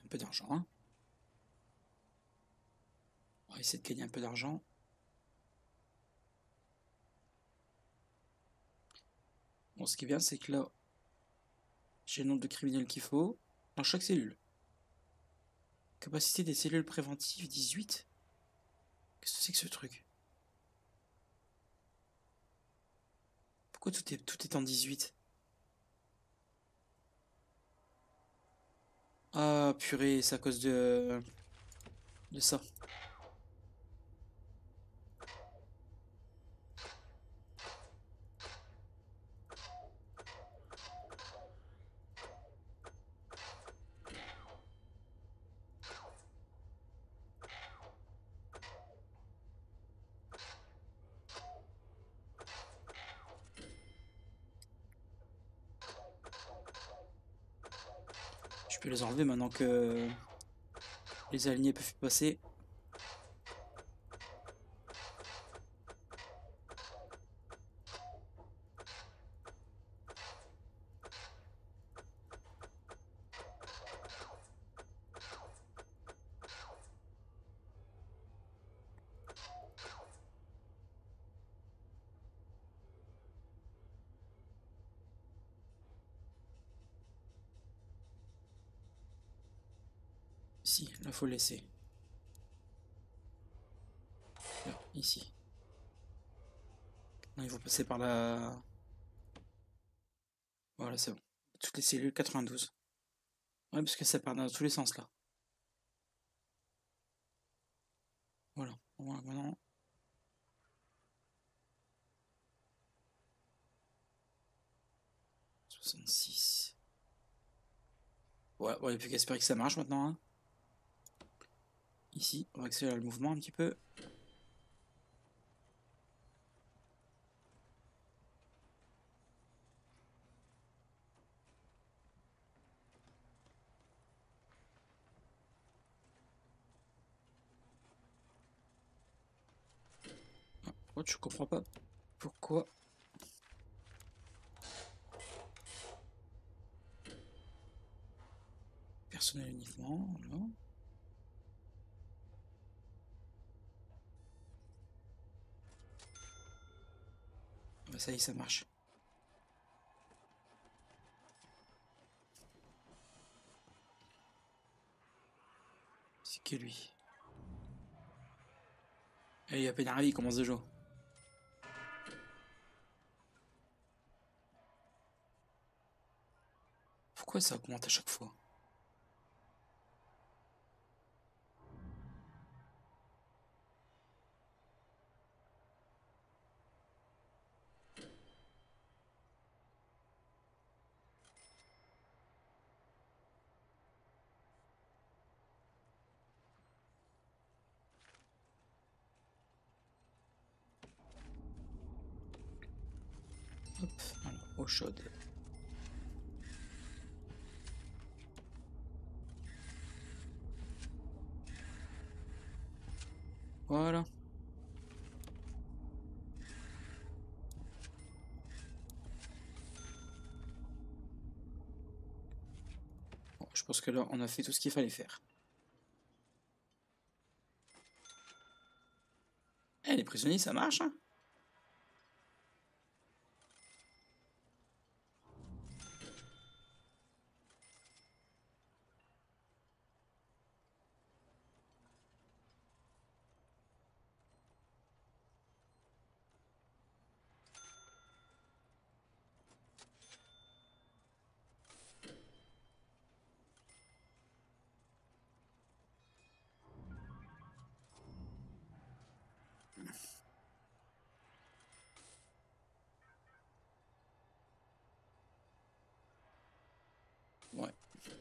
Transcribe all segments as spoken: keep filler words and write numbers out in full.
peu d'argent, hein. On va essayer de gagner un peu d'argent. Bon, ce qui est bien, c'est que là, j'ai le nombre de criminels qu'il faut dans chaque cellule. Capacité des cellules préventives dix-huit. Qu'est-ce que c'est que ce truc? Pourquoi tout est, tout est en dix-huit? Ah purée, c'est à cause de, de ça. Je peux les enlever maintenant que les alignés peuvent passer. Si, là faut laisser. Là, ici. Non, il faut passer par la... Voilà, c'est bon. Toutes les cellules quatre-vingt-douze. Ouais, parce que ça part dans tous les sens là. Voilà. Voilà, maintenant. soixante-six. Ouais, bon, il n'y a plus qu'à espérer que ça marche maintenant, hein. Ici, on va accélérer le mouvement un petit peu. Oh, je comprends pas pourquoi. Personnel uniquement, voilà. Bah, ça y est, ça marche. C'est que lui. Allez, à peine arrivé, il commence déjà. Pourquoi ça augmente à chaque fois? Hop, alors, eau chaude. Voilà. Bon, je pense que là, on a fait tout ce qu'il fallait faire. Eh, les prisonniers, ça marche, hein? Ouais.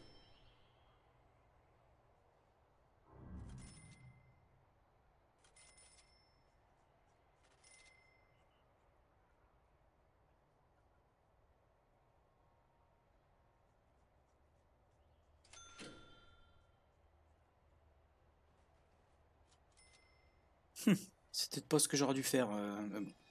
C'est peut-être pas ce que j'aurais dû faire. Euh, mais bon.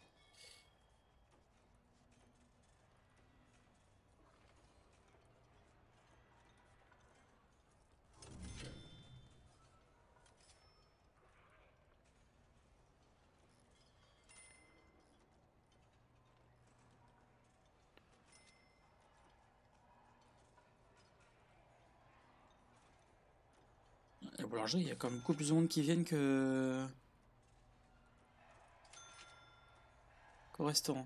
La boulangerie, il y a quand même beaucoup plus de monde qui viennent que qu'au restaurant.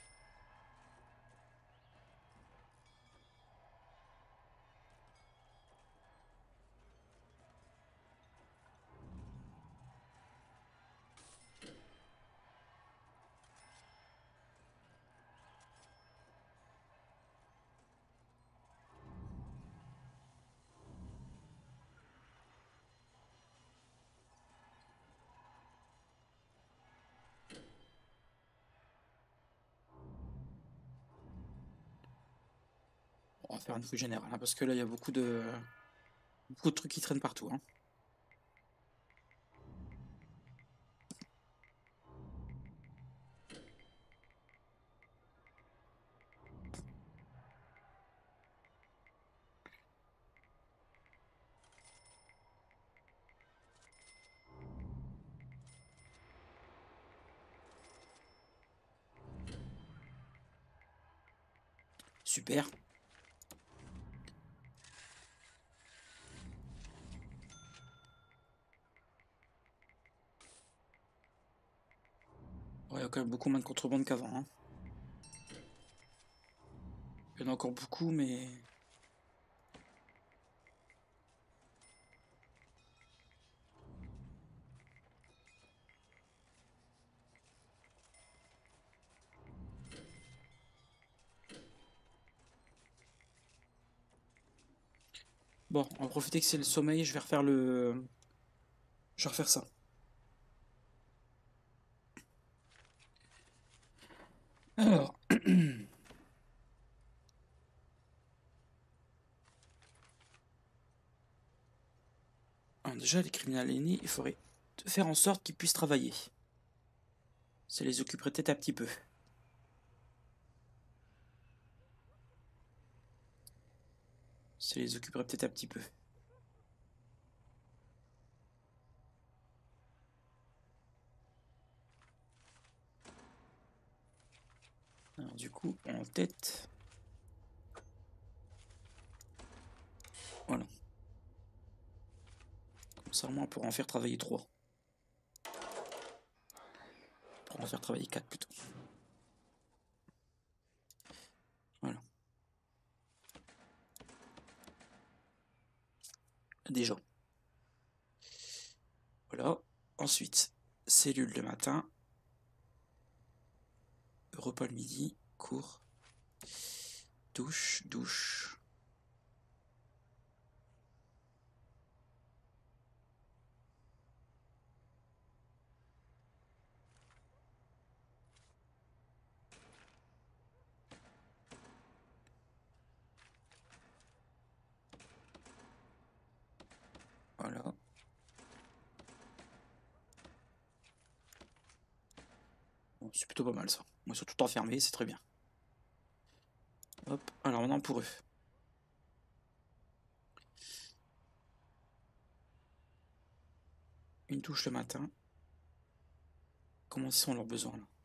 On va faire une rue générale, hein, parce que là, il y a beaucoup de beaucoup de trucs qui traînent partout, hein. Super. Ouais, il y a quand même beaucoup moins de contrebande qu'avant, hein. Il y en a encore beaucoup, mais bon, on va profiter que c'est le sommeil, je vais refaire le... Je vais refaire ça. Alors... Alors déjà, les criminels aliénés, il faudrait faire en sorte qu'ils puissent travailler. Ça les occuperait peut-être un petit peu. Ça les occuperait peut-être un petit peu. Alors du coup, en tête... Voilà. Comme ça, au moins, on pourra en faire travailler trois. On pourra en faire travailler quatre plutôt. Voilà. Déjà. Voilà. Ensuite, cellule le matin. Repas le midi. Cours. Douche, douche. Voilà. Bon, c'est plutôt pas mal ça. Moi, surtout enfermé, c'est très bien. Hop. Alors maintenant pour eux. Une douche le matin. Comment ils sont leurs besoins là?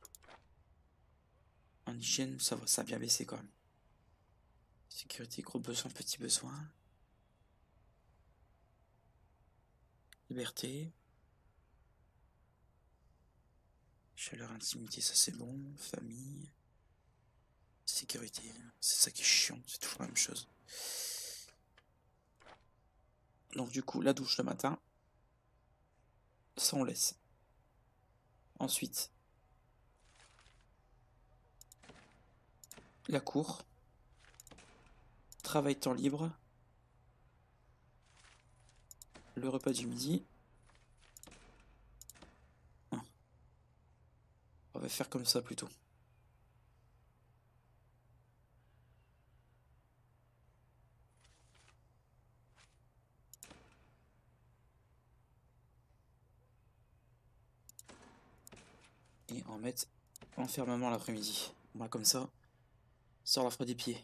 En hygiène, ça va, ça a bien baissé quand même. Sécurité, gros besoin, petit besoin. Liberté. Chaleur, intimité, ça c'est bon. Famille. Sécurité. C'est ça qui est chiant, c'est toujours la même chose. Donc du coup, la douche le matin. Ça on laisse. Ensuite, la cour. Travail temps libre. Le repas du midi. Ah. On va faire comme ça plutôt. Et en mettre enfermement l'après-midi. On va comme ça. Ça leur fera des pieds.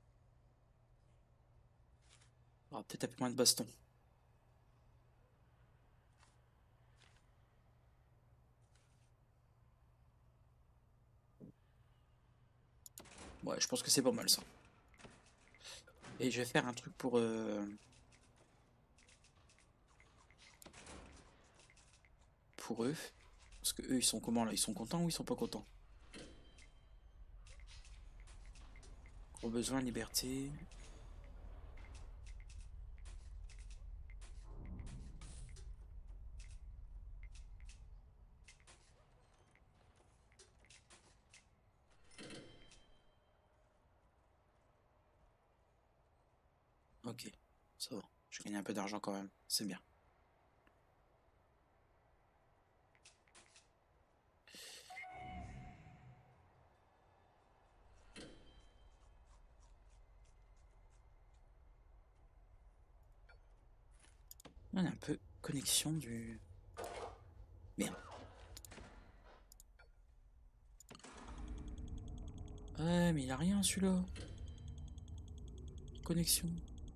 On aura peut-être un peu moins de baston. Ouais, je pense que c'est pas mal ça. Et je vais faire un truc pour... Euh... pour eux. Parce que eux, ils sont comment là? Ils sont contents ou ils sont pas contents? Gros besoin, liberté. Ok, ça va. Je gagne un peu d'argent quand même. C'est bien. On a un peu connexion du... Merde. Ouais, mais il a rien celui-là. Connexion.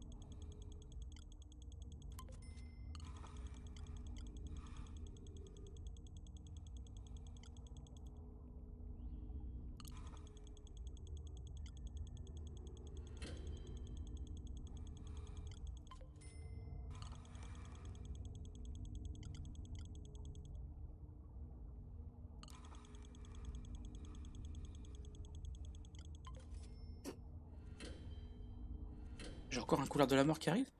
J'ai encore un couleur de la mort qui arrive?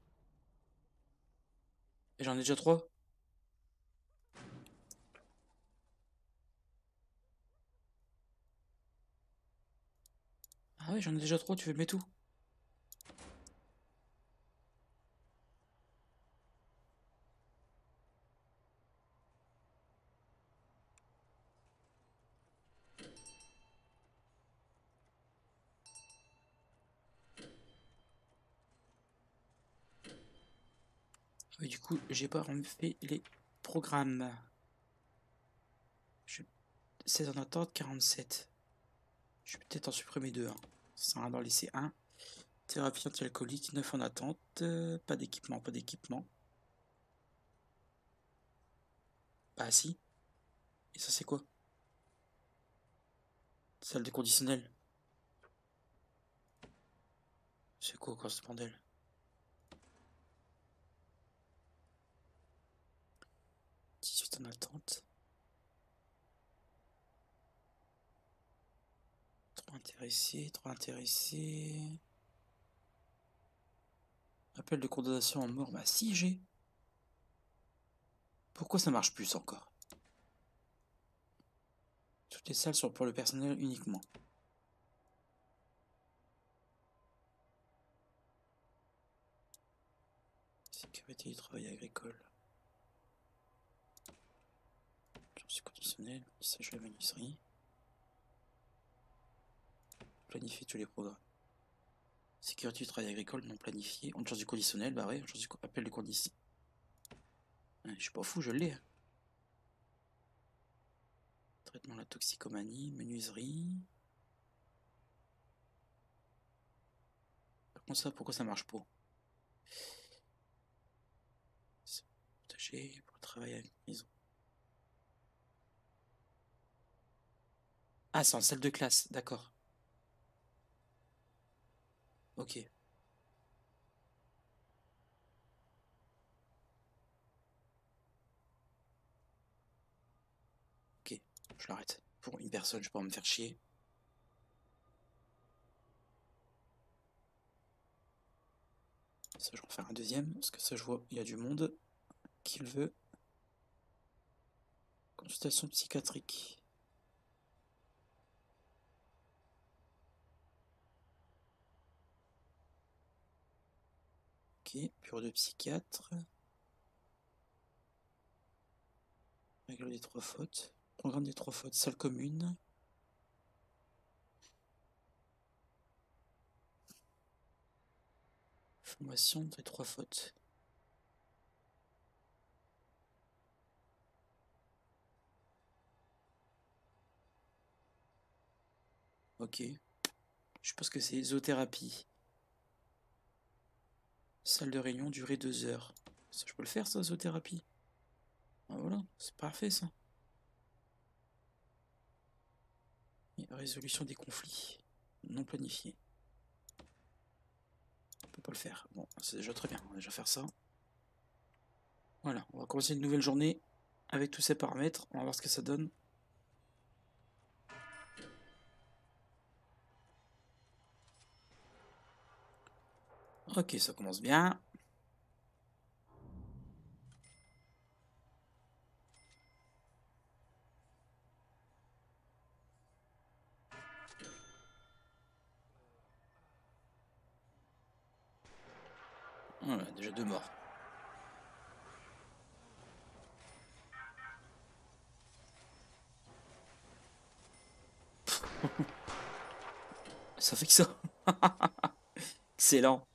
Et j'en ai déjà trois. Ah ouais, j'en ai déjà trois, tu veux mettre tout? Oui, du coup, j'ai pas fait les programmes. Je... seize en attente, quarante-sept. Je vais peut-être en supprimer deux. Hein. Ça sert à rien d'en laisser un. Thérapie anti-alcoolique, neuf en attente. Euh, pas d'équipement, pas d'équipement. Bah si. Et ça c'est quoi? Salle de conditionnel. C'est quoi quoi ce bordel? dix-huit en attente. Trop intéressé, trop intéressé. Appel de condamnation en mort, bah si j'ai. Pourquoi ça marche plus encore? Toutes les salles sont pour le personnel uniquement. Sécurité du travail agricole. Urgence conditionnelle, lissage de la menuiserie. Planifier tous les programmes. Sécurité du travail agricole non planifié. Urgence du conditionnel, bah ouais, urgence du appel de condition. Ouais, je suis pas fou, je l'ai. Traitement de la toxicomanie, menuiserie. Par contre ça, pourquoi ça marche pas? Protéger pour le travail avec prison. Ah, c'est en salle de classe, d'accord. Ok. Ok, je l'arrête. Pour une personne, je peux pas me faire chier. Ça, je vais en faire un deuxième, parce que ça, je vois, il y a du monde qui le veut. Consultation psychiatrique. Ok, bureau de psychiatre. Règle des trois fautes. Programme des trois fautes. Salle commune. Formation des trois fautes. Ok. Je pense que c'est zoothérapie. Salle de réunion, durée deux heures. Ça, je peux le faire, ça, zoothérapie. Ah, voilà, c'est parfait, ça. Et résolution des conflits. Non planifié. On peut pas le faire. Bon, c'est déjà très bien. On va déjà faire ça. Voilà, on va commencer une nouvelle journée. avec tous ces paramètres. On va voir ce que ça donne. Ok, ça commence bien. Voilà, déjà deux morts. Ça fait que ça. Excellent.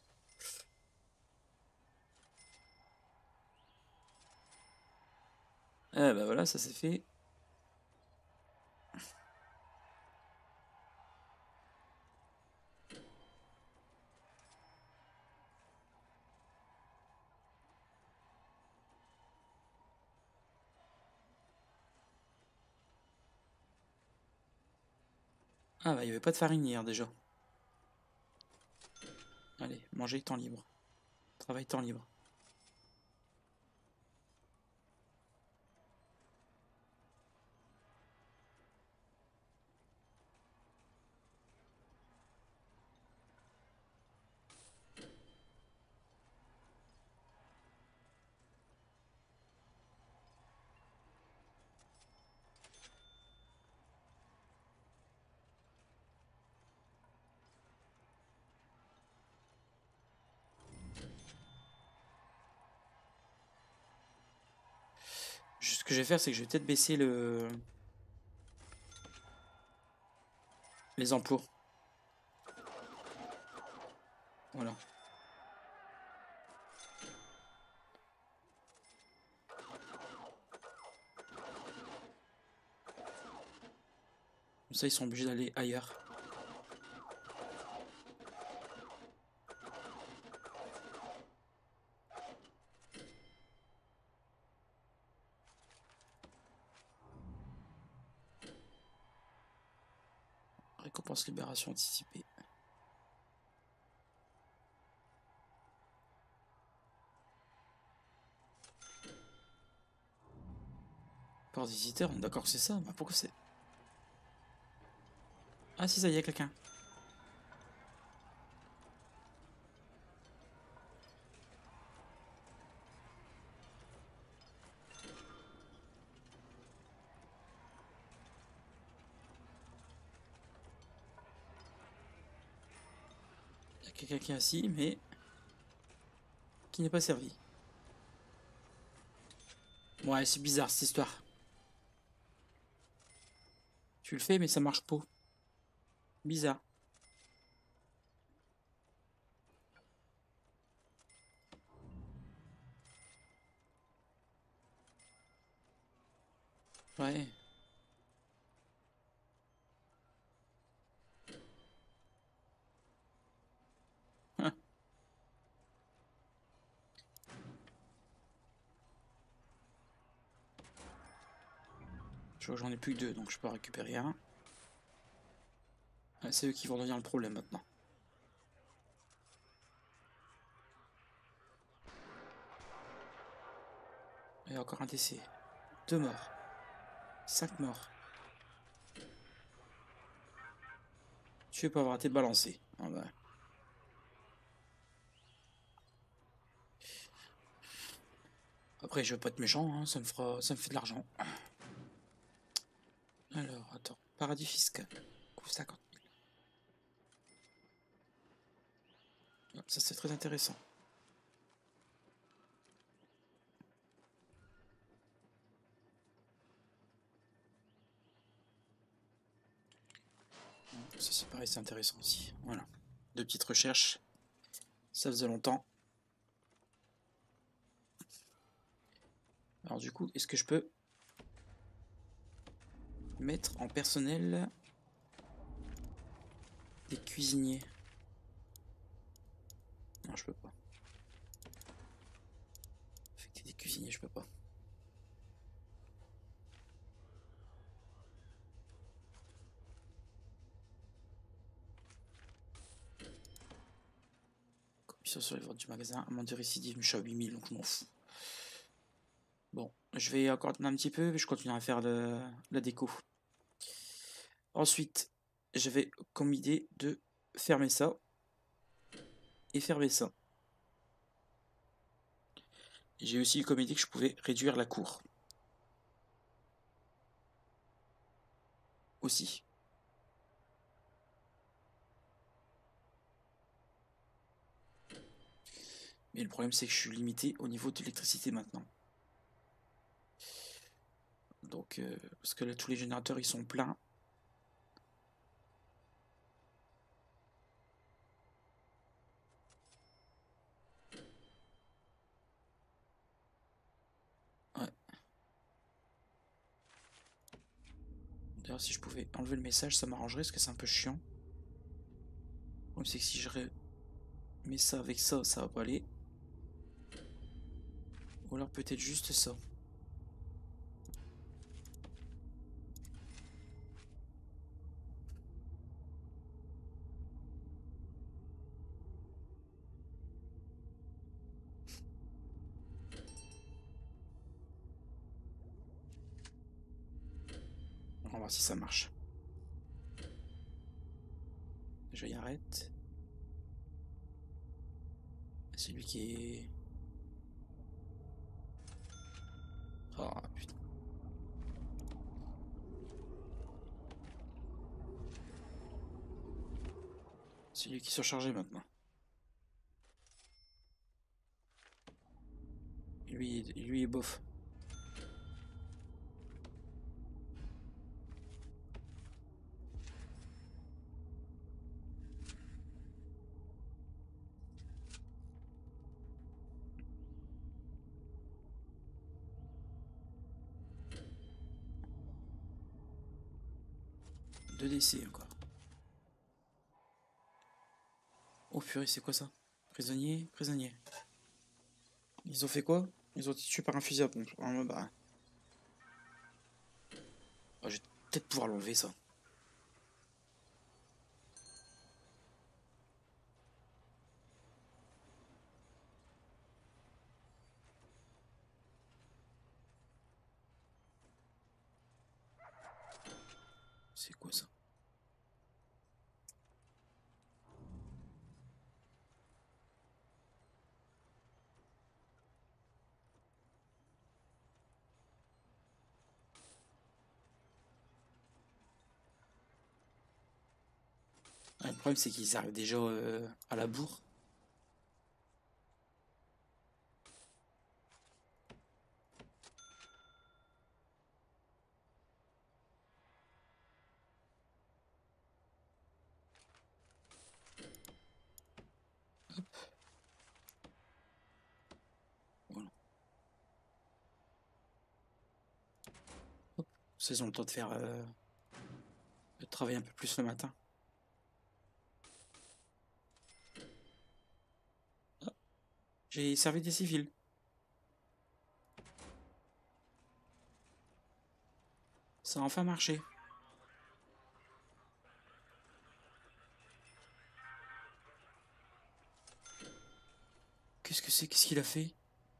Eh ben voilà, ça c'est fait. Ah bah il n'y avait pas de farine hier déjà. Allez, manger temps libre. Travail temps libre. Ce que je vais faire, c'est que je vais peut-être baisser le... les emplois. Voilà. Comme ça, ils sont obligés d'aller ailleurs. Récompense libération anticipée. Port visiteur, on est d'accord que c'est ça. Bah pourquoi c'est... Ah si, ça y est, quelqu'un. Il y a quelqu'un qui est assis, mais qui n'est pas servi. Ouais, c'est bizarre cette histoire. Tu le fais, mais ça marche pas. Bizarre. Ouais. Je vois que j'en ai plus que deux, donc je peux en récupérer un. Ouais, c'est eux qui vont devenir le problème maintenant. Et encore un décès. Deux morts. Cinq morts. Tu peux avoir été balancé. Ah bah. Après, je veux pas être méchant, hein, ça me fera, ça me fait de l'argent. Alors, attends. Paradis fiscal. Coûte cinquante mille. Ça, c'est très intéressant. Ça, c'est pareil, c'est intéressant aussi. Voilà. Deux petites recherches. Ça faisait longtemps. Alors, du coup, est-ce que je peux mettre en personnel des cuisiniers? Non, je peux pas. Affecter des cuisiniers, je peux pas. Commission sur les ventes du magasin. Amende de récidive, mais je suis à huit mille, donc je m'en fous. Bon, Je vais encore attendre un petit peu, je continue à faire le, la déco. Ensuite, je vais comme idée de fermer ça et fermer ça. J'ai aussi comme idée que je pouvais réduire la cour. Aussi. Mais le problème c'est que je suis limité au niveau de l'électricité maintenant. Donc, euh, parce que là tous les générateurs ils sont pleins. Ouais. D'ailleurs si je pouvais enlever le message ça m'arrangerait parce que c'est un peu chiant. Le problème c'est que si je remets ça avec ça, ça va pas aller. Ou alors peut-être juste ça. On va voir si ça marche. Déjà il arrête. C'est lui qui est... Oh putain. C'est lui qui est surchargé maintenant. Lui, lui est bof. deux décès encore. Oh purée, c'est quoi ça? Prisonnier, prisonnier. Ils ont fait quoi? Ils ont été tués par un fusil à pompe. Ah, bah. Oh, je vais peut-être pouvoir l'enlever ça. C'est quoi ça? Ah, le problème c'est qu'ils arrivent déjà euh, à la bourre. Voilà. Hop. Ça, ils ont le temps de faire euh, de travailler un peu plus le matin. Ah, j'ai servi des civils. Ça a enfin marché. Qu'est-ce que c'est? Qu'est-ce qu'il a fait?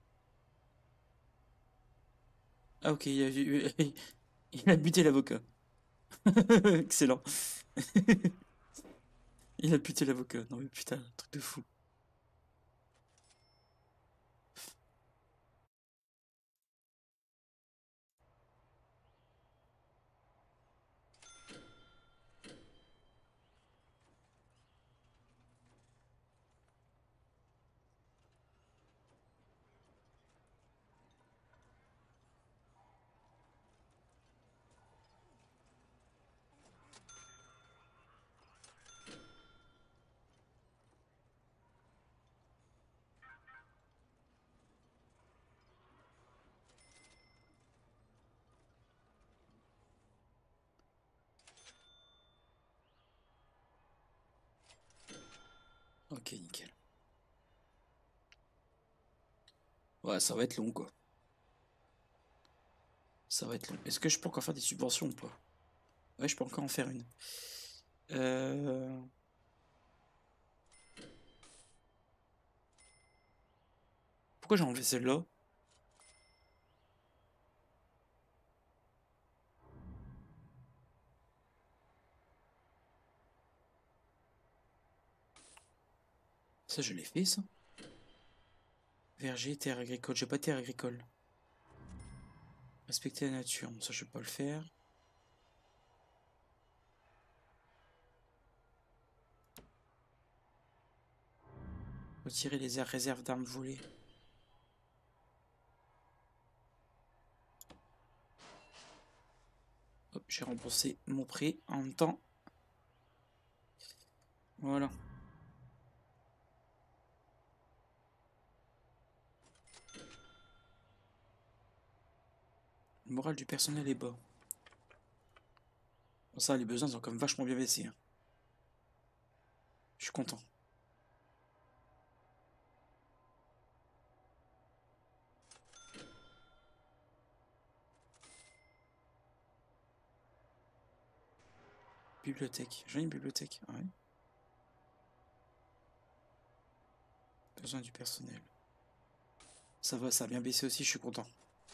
Ah ok, il a, il a buté l'avocat. Excellent. Il a buté l'avocat. Non mais putain, truc de fou. Ok, nickel. Ouais, ça va être long quoi. Ça va être long. Est-ce que je peux encore faire des subventions ou pas? Ouais, je peux encore en faire une. Euh... Pourquoi j'ai enlevé celle-là? Ça, je l'ai fait, ça. Verger, terre agricole. J'ai pas terre agricole. Respecter la nature. Bon, ça, je vais pas le faire. Retirer les aires réserves d'armes volées. Hop, j'ai remboursé mon prêt en même temps. Voilà. Le moral du personnel est bas. Bon, ça, les besoins ils ont quand même vachement bien baissé. Hein. Je suis content. Bibliothèque. J'ai une bibliothèque. Ouais. Besoin du personnel. Ça va, ça a bien baissé aussi, je suis content.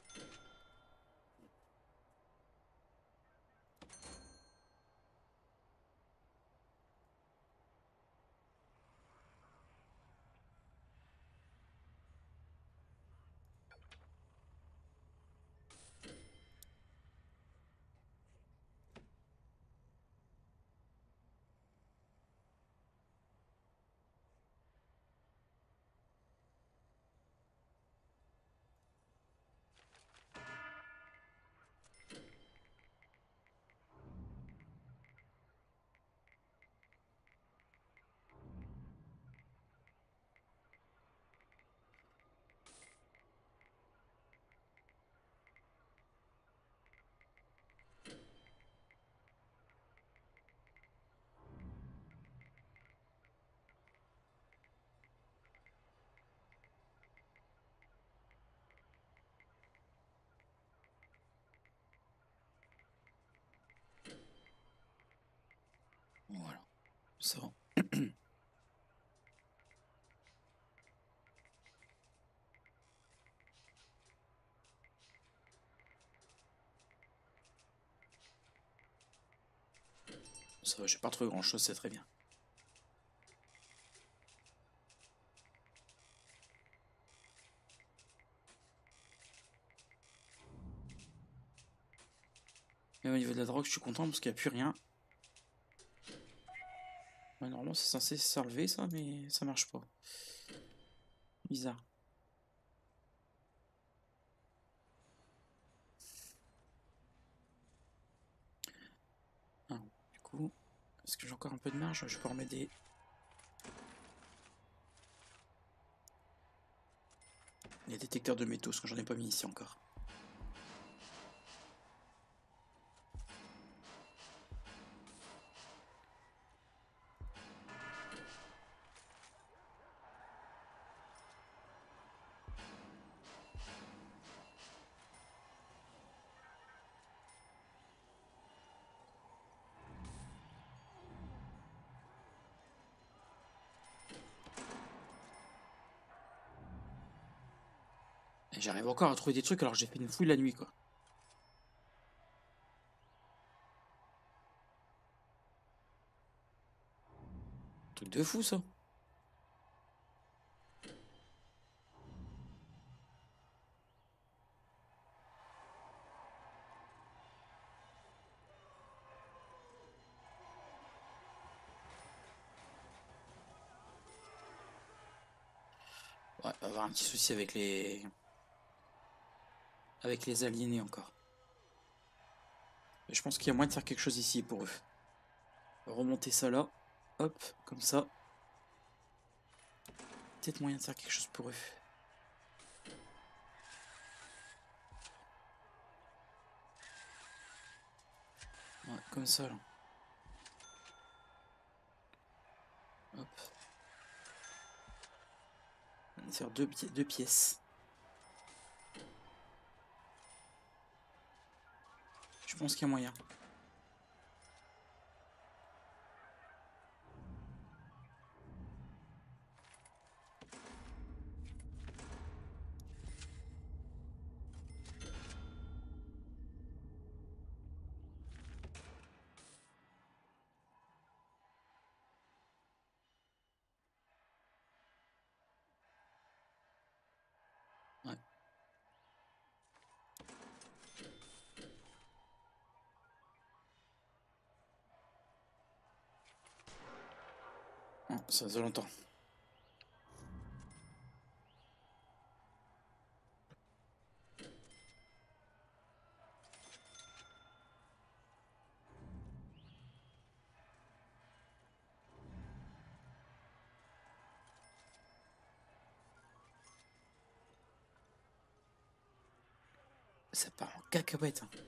Voilà. Ça va. Ça va, j'ai pas trouvé grand chose, c'est très bien. Et au niveau de la drogue, je suis content parce qu'il n'y a plus rien. Ouais, normalement, c'est censé s'enlever ça, mais ça marche pas. Bizarre. Ah, du coup, est-ce que j'ai encore un peu de marge? Je peux remettre des... des détecteurs de métaux, parce que j'en ai pas mis ici encore. Et j'arrive encore à trouver des trucs alors que j'ai fait une fouille la nuit, quoi. Truc de fou, ça. Ouais, on va avoir un petit souci avec les... avec les aliénés encore. Mais je pense qu'il y a moyen de faire quelque chose ici pour eux. Remonter ça là. Hop, comme ça. Peut-être moyen de faire quelque chose pour eux. Ouais, comme ça là. Hop. On va faire deux, pi deux pièces. Je pense qu'il y a moyen. Non, ça faisait longtemps. Ça part en cacahuète. Hein.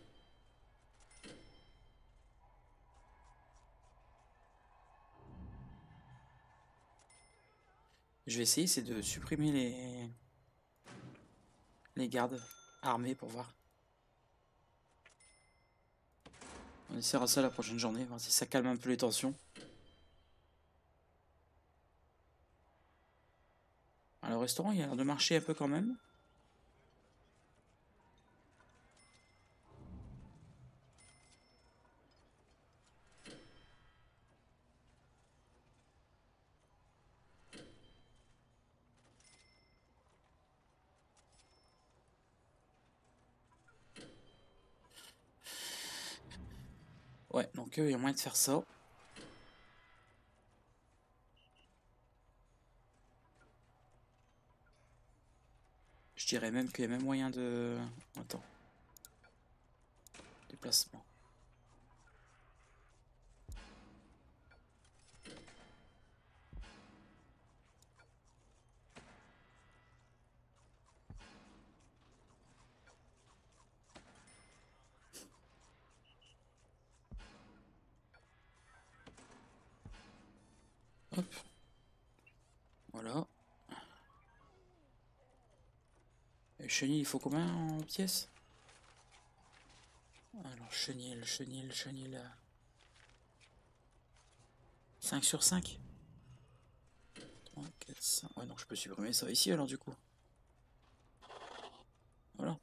Je vais essayer, c'est de supprimer les les gardes armés pour voir. On essaiera ça la prochaine journée, voir si ça calme un peu les tensions. Alors, le restaurant, il a l'air de marcher un peu quand même. Ouais, donc euh, il y a moyen de faire ça. Je dirais même qu'il y a même moyen de... Attends. Déplacement. Hop. Voilà. Et chenille, il faut combien en pièces? Alors, chenille, chenille, chenille. cinq sur cinq. trois, quatre, cinq. Ouais, donc je peux supprimer ça ici alors du coup. Voilà.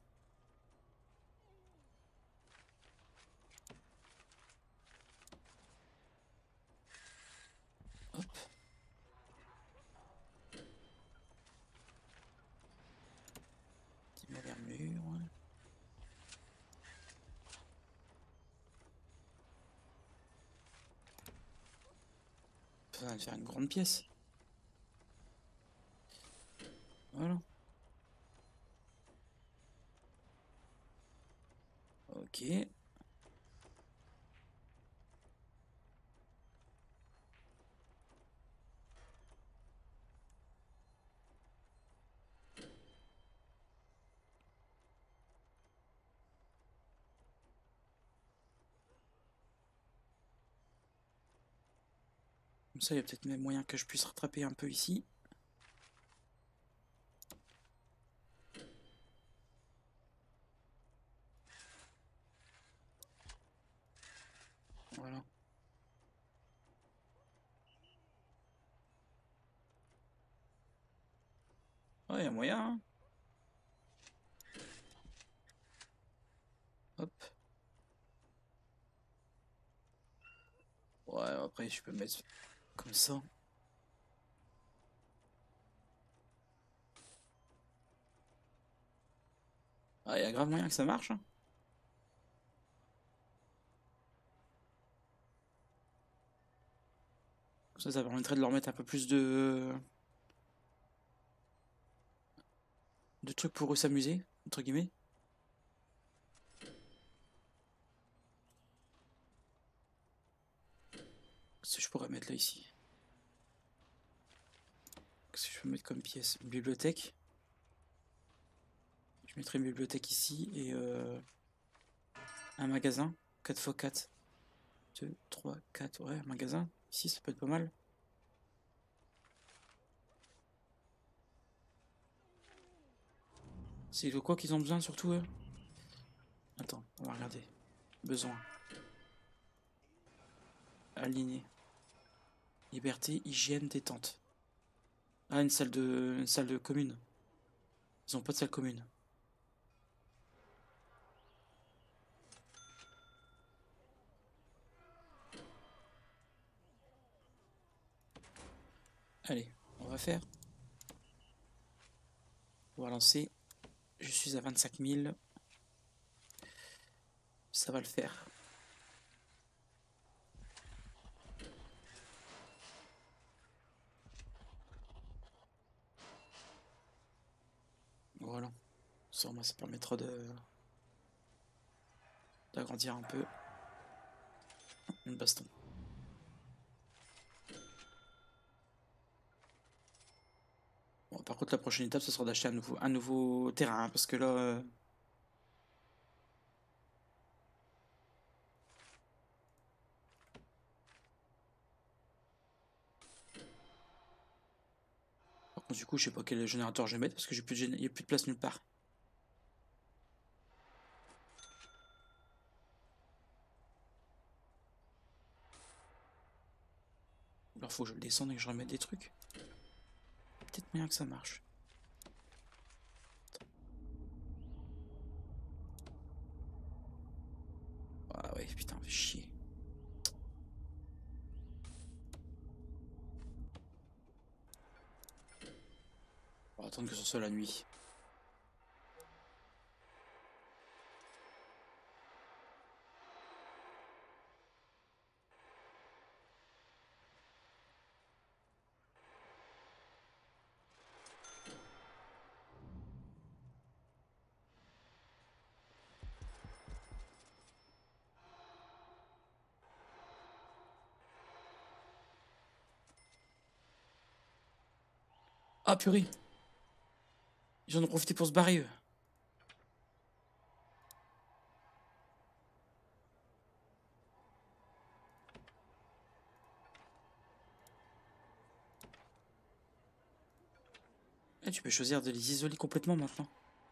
Hop. Petit vers mur. Ça va faire une grande pièce. Voilà. Ok. Comme ça, il y a peut-être même moyen que je puisse rattraper un peu ici. Voilà. Ouais, il y a moyen, hein. Hop. Ouais, après, je peux mettre comme ça. Ah, il y a grave moyen que ça marche. Hein. Ça, ça permettrait de leur mettre un peu plus de... de trucs pour eux s'amuser, entre guillemets. Qu'est-ce que je pourrais mettre là, ici? Qu'est-ce que je peux mettre comme pièce? Une bibliothèque. Je mettrai une bibliothèque ici et euh, un magasin. quatre fois quatre. deux, trois, quatre. Ouais, un magasin. Ici, ça peut être pas mal. C'est de quoi qu'ils ont besoin, surtout, eux? Attends, on va regarder. Besoin. Aligné. Liberté, hygiène, détente. Ah, une salle de, une salle de commune. Ils ont pas de salle commune. Allez, on va faire. On va lancer. Je suis à vingt-cinq mille. Ça va le faire. Ça, moi, ça permettra de d'agrandir un peu. Une baston. Bon, par contre, la prochaine étape, ce sera d'acheter un nouveau, un nouveau terrain, hein, parce que là... euh, Par contre, du coup, je sais pas quel générateur je vais mettre, parce que j'ai plus de gén- il y a plus de place nulle part. Alors, faut que je le descende et que je remette des trucs. Peut-être moyen que ça marche. Ah ouais, putain, fait chier. On va attendre que ce soit la nuit. Ah purée! Ils en ont profité pour se barrer, eux. Eh, tu peux choisir de les isoler complètement maintenant.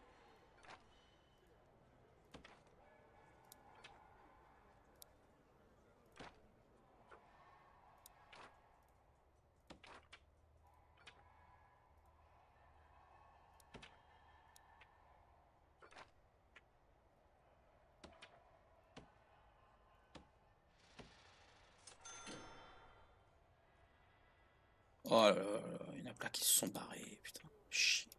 Oh là là là, il y en a plein qui se sont barrés, putain. Chier.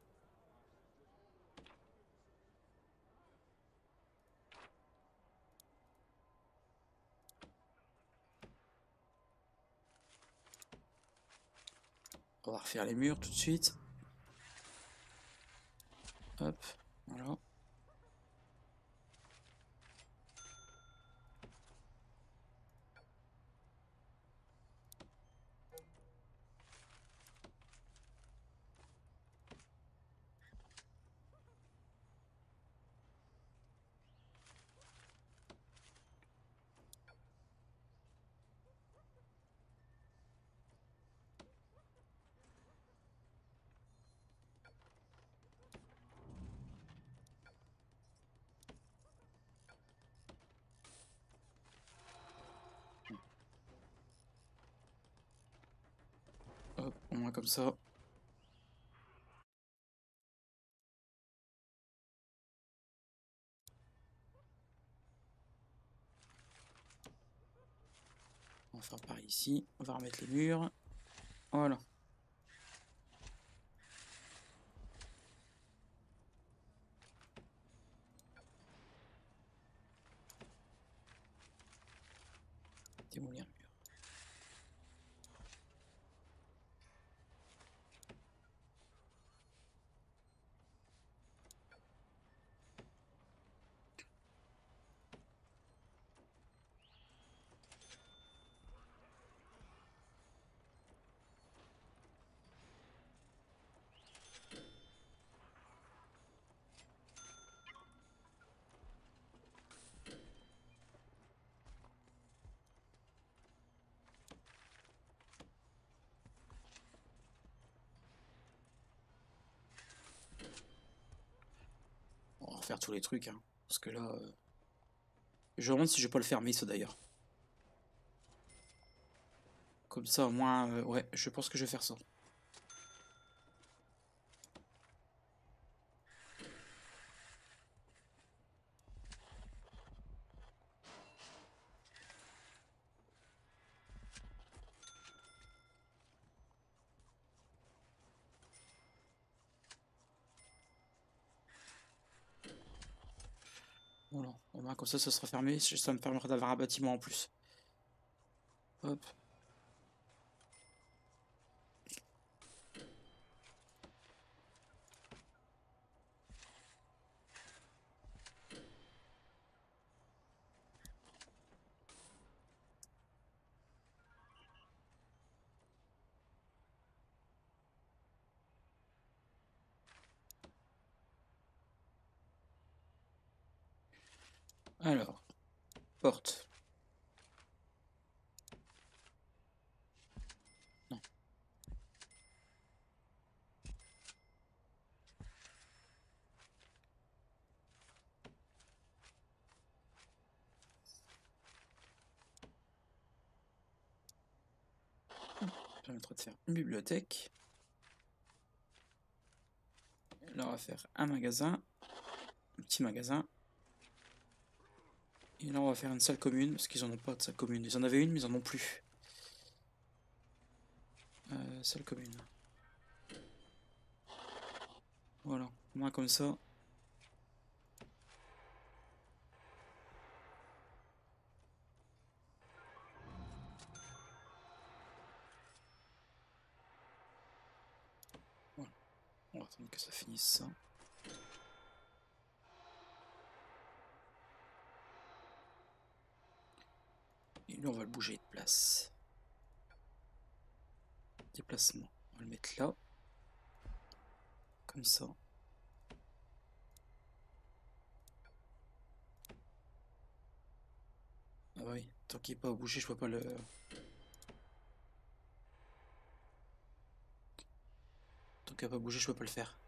On va refaire les murs tout de suite. Hop, voilà. Hop, au moins comme ça. On va faire pareil ici. On va remettre les murs. Voilà. Démolir le mur. On va refaire tous les trucs, hein. Parce que là... euh, je me demande si je vais pas le fermer, ça d'ailleurs. Comme ça, au moins... euh, ouais, je pense que je vais faire ça. Voilà. Au moins, comme ça, ça sera fermé. Ça me permettra d'avoir un bâtiment en plus. Hop. Alors, porte. Non. Ça permettra de faire une bibliothèque. Là, on va faire un magasin, un petit magasin. Et là, on va faire une salle commune, parce qu'ils en ont pas de salle commune. Ils en avaient une, mais ils en ont plus. Euh, salle commune. Voilà, au moins comme ça. Voilà. On va attendre que ça finisse ça. Et là, on va le bouger de place. Déplacement. On va le mettre là. Comme ça. Ah oui, tant qu'il n'est pas bougé, je vois pas le... Tant qu'il n'a pas bougé, je peux pas le faire.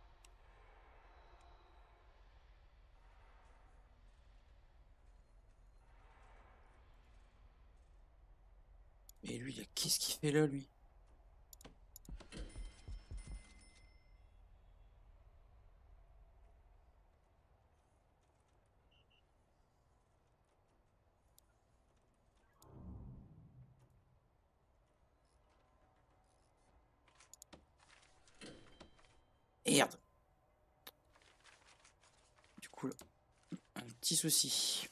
Et lui, qu'est-ce qu'il fait là, lui? Merde. Du coup, là, un petit souci.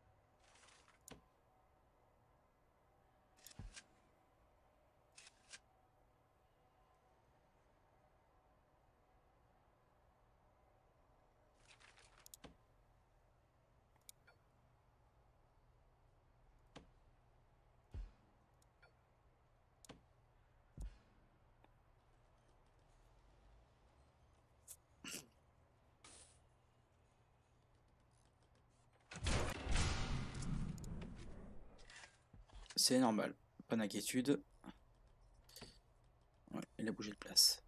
C'est normal, pas d'inquiétude. Ouais, il a bougé de place.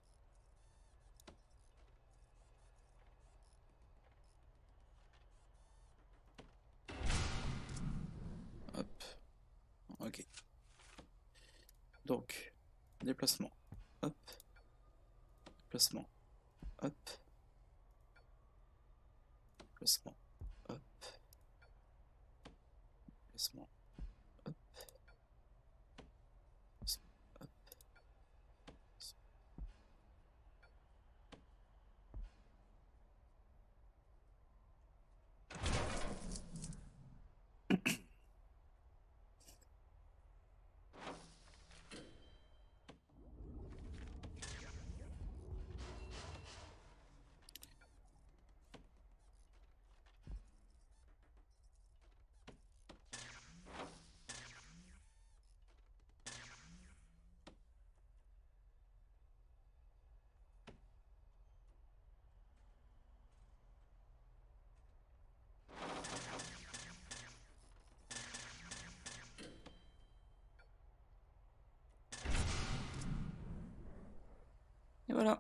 Hop. Ok. Donc, déplacement. Hop. Déplacement. Hop. Déplacement. Hop. Déplacement. Hop. Hop. Et voilà.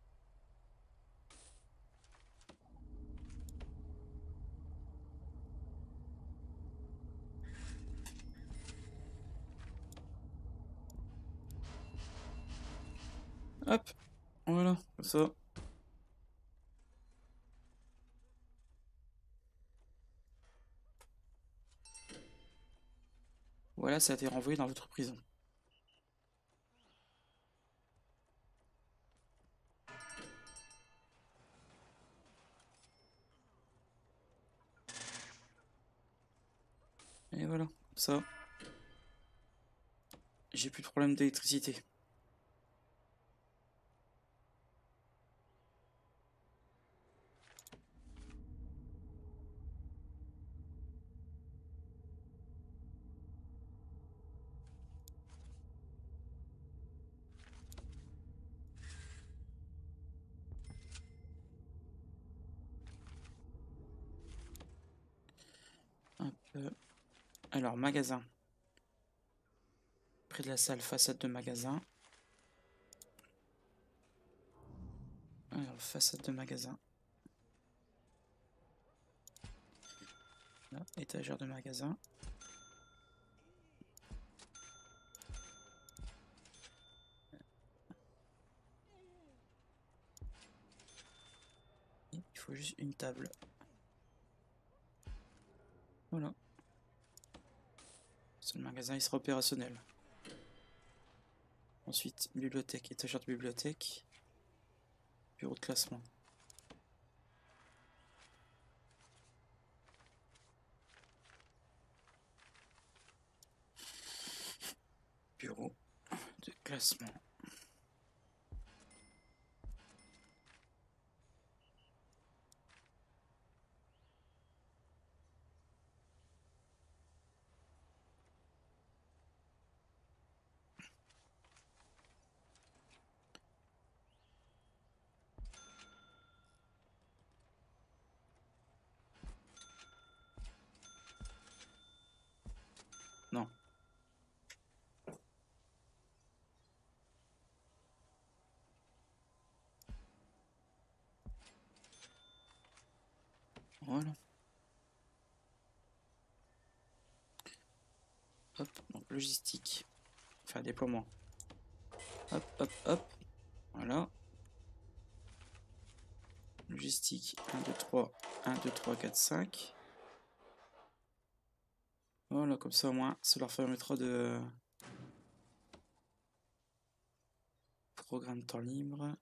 Hop. Voilà, comme ça. Voilà, ça a été renvoyé dans votre prison. Et voilà, comme ça. J'ai plus de problème d'électricité. Euh, alors, magasin. Près de la salle, façade de magasin. Alors, façade de magasin. Là, étagère de magasin. Il faut juste une table. Voilà. C'est le magasin, il sera opérationnel. Ensuite, bibliothèque, étagère de bibliothèque. Bureau de classement. Bureau de classement. Non. Voilà. Hop, donc logistique. Enfin, déploiement. Hop, hop, hop. Voilà. Logistique. un, deux, trois. un, deux, trois, quatre, cinq. Voilà, comme ça au moins, ça leur permettra de... Programme temps libre.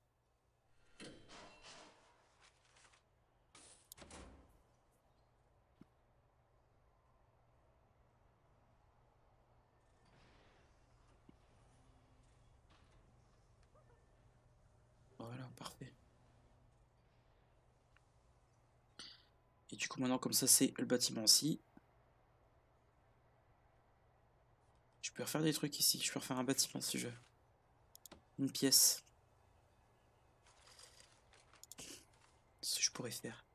Voilà, parfait. Et du coup, maintenant, comme ça, c'est le bâtiment-ci. Je peux refaire des trucs ici. Je peux refaire un bâtiment si je veux. Une pièce. Ce que je pourrais faire.